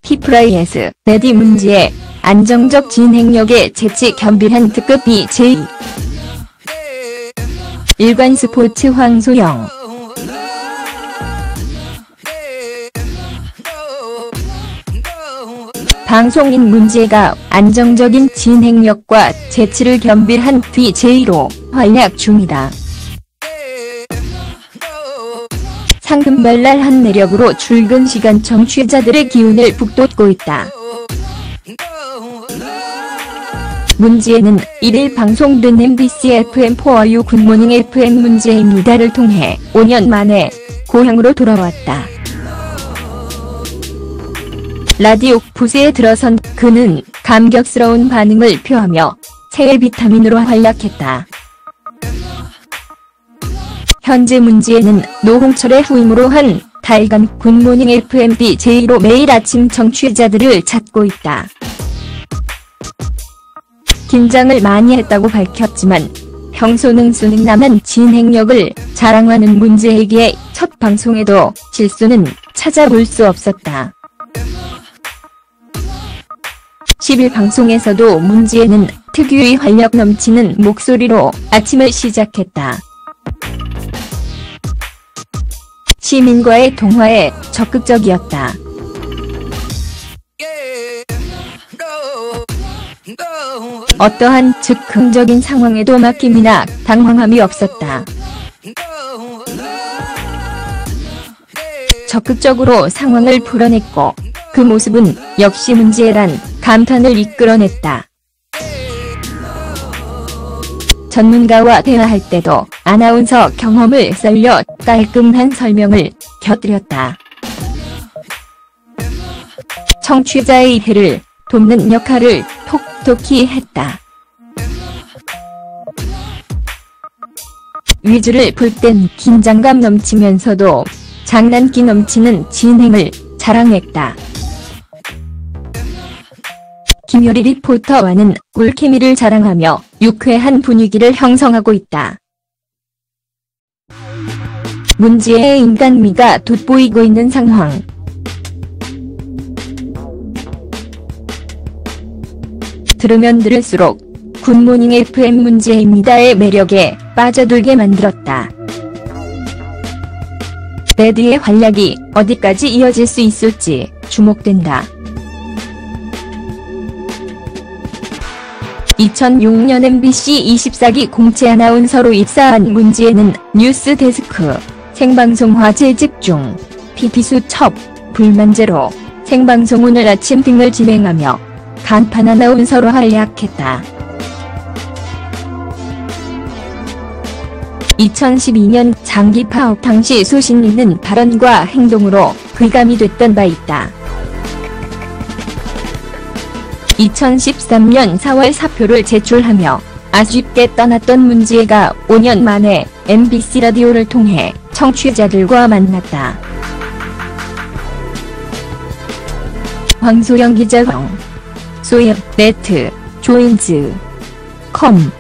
키프라이에스, 레디 문제의 안정적 진행력에 재치 겸비한 특급 BJ. 일간스포츠 황소영. 방송인 문제가 안정적인 진행력과 재치를 겸비한 DJ로 활약 중이다. 상금발랄한 매력으로 출근 시간 청취자들의 기운을 북돋고 있다. 문제는 1일 방송된 MBC FM4U 굿모닝 FM 문제입니다를 통해 5년 만에 고향으로 돌아왔다. 라디오 부스에 들어선 그는 감격스러운 반응을 표하며 새해 비타민으로 활약했다. 현재 문제는 노홍철의 후임으로 한 달간 굿모닝 FM BJ로 매일 아침 청취자들을 찾고 있다. 긴장을 많이 했다고 밝혔지만 평소 능수능란한 진행력을 자랑하는 문제에게 첫 방송에도 실수는 찾아볼 수 없었다. 10일 방송에서도 문제는 특유의 활력 넘치는 목소리로 아침을 시작했다. 시민과의 통화에 적극적이었다. 어떠한 즉흥적인 상황에도 막힘이나 당황함이 없었다. 적극적으로 상황을 풀어냈고 그 모습은 역시 문제란 감탄을 이끌어냈다. 전문가와 대화할 때도 아나운서 경험을 썰려 깔끔한 설명을 곁들였다. 청취자의 회를 돕는 역할을 톡톡히 했다. 위주를 풀 땐 긴장감 넘치면서도 장난기 넘치는 진행을 자랑했다. 김효리 리포터와는 꿀케미를 자랑하며 유쾌한 분위기를 형성하고 있다. 문제의 인간미가 돋보이고 있는 상황. 들으면 들을수록 굿모닝 FM 문제입니다의 매력에 빠져들게 만들었다. 레디의 활약이 어디까지 이어질 수 있을지 주목된다. 2006년 MBC 24기 공채 아나운서로 입사한 문제는 뉴스 데스크, 생방송 화제 집중, PP수 첩, 불만제로, 생방송 오늘 아침 등을 진행하며 간판 아나운서로 활약했다. 2012년 장기 파업 당시 소신 있는 발언과 행동으로 귀감이 됐던 바 있다. 2013년 4월 사표를 제출하며 아쉽게 떠났던 문제가 5년 만에 MBC 라디오를 통해 청취자들과 만났다. 황소영 기자. 소엽, 네트, 조인즈.com